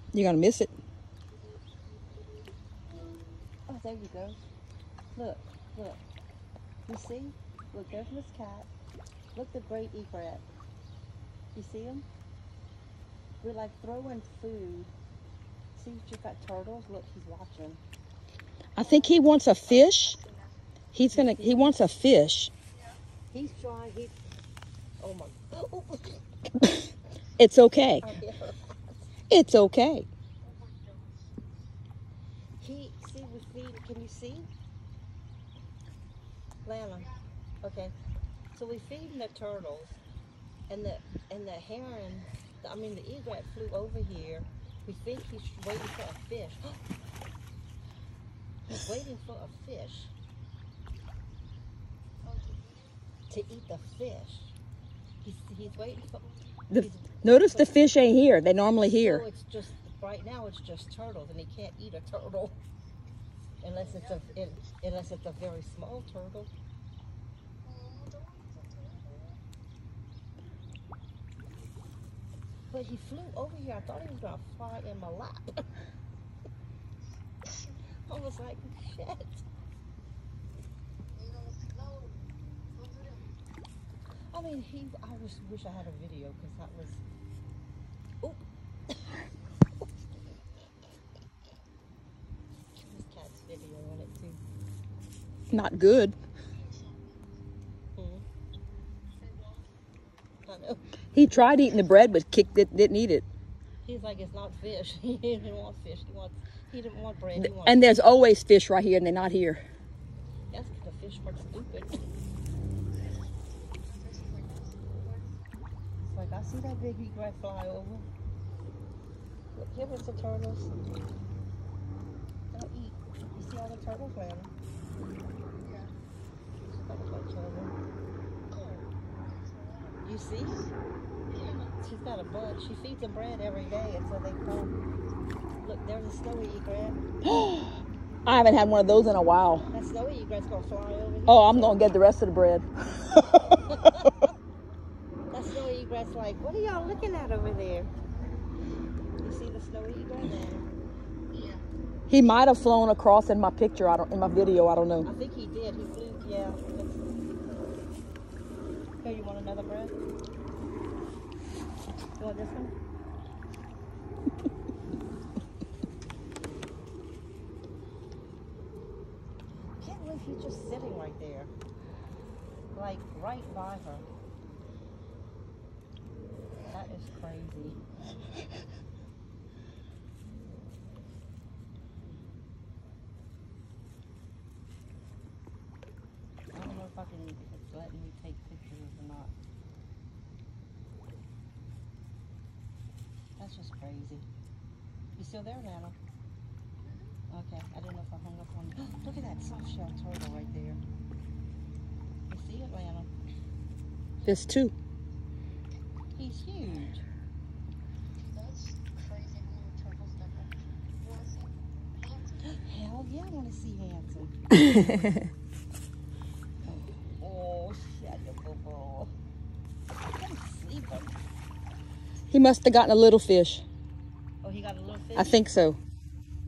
You're gonna miss it. Oh, there you go. Look, look. You see? Look, there's Miss Cat. Look, the great egret. You see him? We're like throwing food. See, you've got turtles. Look, he's watching. I think he wants a fish. He wants a fish. He's trying. Oh my. Oh. It's okay. It's okay. See, we feed. Can you see? Lana. Okay. So we feed the turtles, and the heron. I mean, the egret flew over here. We think he's waiting for a fish. He's waiting for a fish to eat the fish. He's waiting for. Notice the fish ain't here. They're normally here. So it's just right now. It's just turtles, and he can't eat a turtle unless it's a very small turtle. But he flew over here. I thought he was gonna fly in my lap. I was like, shit. I mean, I wish I had a video because that was. Oh. This cat's video on it too. Not good. I know. He tried eating the bread, but didn't eat it. He's like, it's not fish. He didn't want fish. He didn't want bread. And there's always fish right here, and they're not here. That's because the fish were stupid. It's like, I see that big egret fly over. Look, here was the turtles. Don't eat. You see all the turtles, man? Yeah. You see? She's got a bunch. She feeds them bread every day until they come. Look, there's a snowy egret. I haven't had one of those in a while. That snowy egret's gonna fly over here. Oh, I'm gonna get the rest of the bread. That snowy egret's like, what are y'all looking at over there? You see the snowy egret? Yeah. He might have flown across in my picture. In my video. I don't know. I think he did. He flew. Yeah. Here, you want another bread? You want this one? Can't believe he's just sitting right there. Like, right by her. That is crazy. I don't know if it's letting me take pictures or not. That's just crazy. You still there, Nana? Okay, I didn't know if I hung up on you. Look at that soft shell turtle right there. You see it, Lana? There's two. He's huge. That's crazy how turtles different. You want to see Hanson? Hell yeah, I want to see Hanson. Oh, shut your boo-boo. I can't sleep him. He must have gotten a little fish. Oh, he got a little fish? I think so.